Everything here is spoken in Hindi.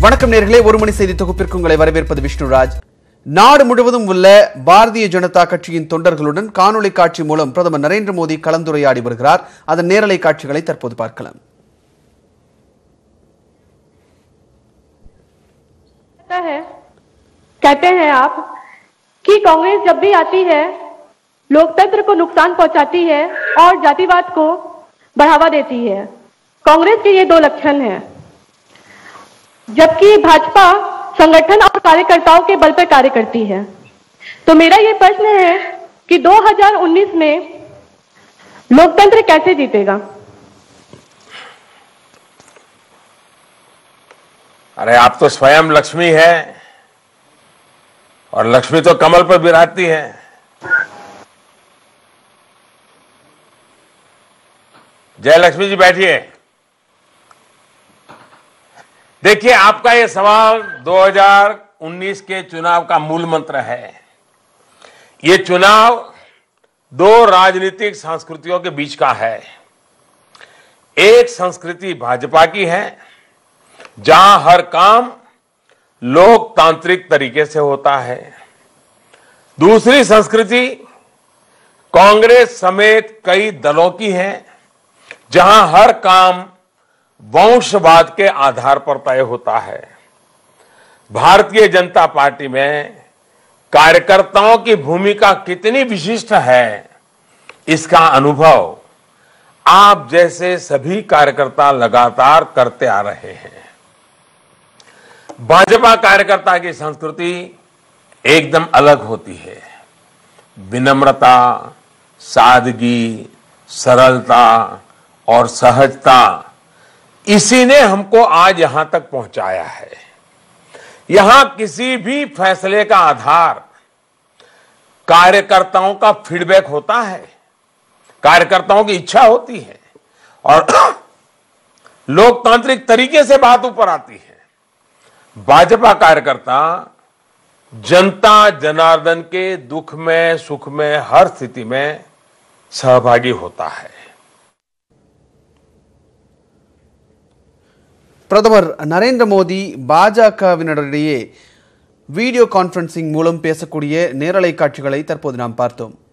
வணக்கம் நேயர்களே, ஒரு மணி செய்தி தொகுப்பிற்கு உங்களை வரவேற்பது விஷ்ணுராஜ். நாடு முழுவதும் உள்ள பாரதிய ஜனதா கட்சியின் தொண்டர்களுடன் காணொலி காட்சி மூலம் பிரதமர் நரேந்திர மோடி கலந்துரையாடி வருகிறார். அதன் நேரலை காட்சிகளை தற்போது பார்க்கலாம். कहते हैं आप कि कांग्रेस जब भी आती है लोकतंत्र को नुकसान पहुंचाती है और जातिवाद को बढ़ावा देती है. कांग्रेस के ये दो लक्षण हैं, जबकि भाजपा संगठन और कार्यकर्ताओं के बल पर कार्य करती है. तो मेरा ये प्रश्न है कि 2019 में लोकतंत्र कैसे जीतेगा? अरे आप तो स्वयं लक्ष्मी है और लक्ष्मी तो कमल पर विराजती है. जय लक्ष्मी जी, बैठिए. देखिए, आपका ये सवाल 2019 के चुनाव का मूल मंत्र है. ये चुनाव दो राजनीतिक संस्कृतियों के बीच का है. एक संस्कृति भाजपा की है, जहां हर काम लोकतांत्रिक तरीके से होता है. दूसरी संस्कृति कांग्रेस समेत कई दलों की है, जहां हर काम वंशवाद के आधार पर तय होता है. भारतीय जनता पार्टी में कार्यकर्ताओं की भूमिका कितनी विशिष्ट है, इसका अनुभव आप जैसे सभी कार्यकर्ता लगातार करते आ रहे हैं. भाजपा कार्यकर्ता की संस्कृति एकदम अलग होती है. विनम्रता, सादगी, सरलता और सहजता, इसी ने हमको आज यहां तक पहुंचाया है. यहां किसी भी फैसले का आधार कार्यकर्ताओं का फीडबैक होता है, कार्यकर्ताओं की इच्छा होती है और लोकतांत्रिक तरीके से बात ऊपर आती है. भाजपा कार्यकर्ता जनता जनार्दन के दुख में सुख में हर स्थिति में सहभागी होता है. பிரதமர் நரேந்திர மோடி பாஜகவினரிடையே வீடியோ கான்பரன்சிங் மூலம் பேசக்கூடிய நேரலை காட்சிகளை தற்போது நாம் பார்த்தோம்.